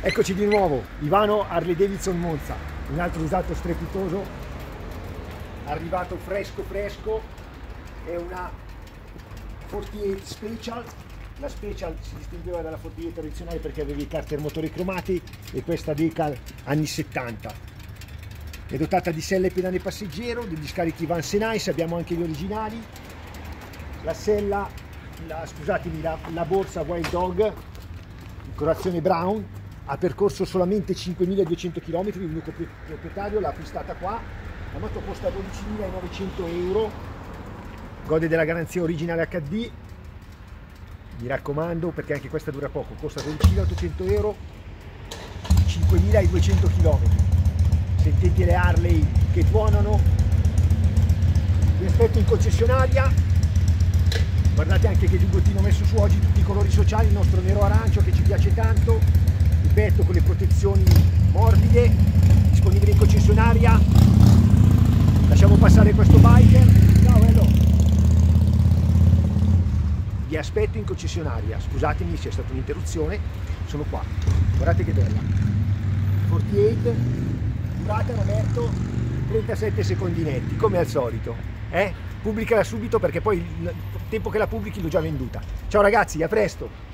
Eccoci di nuovo, Ivano Harley Davidson Monza, un altro usato strepitoso, arrivato fresco, è una 48 Special. La Special si distingueva dalla 48 tradizionale perché aveva i carter motori cromati e questa decal anni 70. È dotata di selle e pedane passeggero, degli scarichi Vans e Nice, abbiamo anche gli originali, la sella, la borsa Wild Dog, colorazione brown. Ha percorso solamente 5.200 km, il mio proprietario l'ha acquistata qua, la moto costa 12.900 euro, gode della garanzia originale HD, mi raccomando perché anche questa dura poco, costa 12.800 euro, 5.200 km, sentite le Harley che tuonano, vi aspetto in concessionaria, guardate anche che giubbottino messo su oggi, tutti i colori sociali, il nostro nero arancio che ci piace tanto, ripeto, con le protezioni morbide, disponibile in concessionaria. Lasciamo passare questo biker. Ciao bello, vi aspetto in concessionaria, scusatemi se è stata un'interruzione, sono qua, guardate che bella, 48, durata hanno detto 37 secondi netti, come al solito, pubblicala subito perché poi il tempo che la pubblichi l'ho già venduta. Ciao ragazzi, a presto.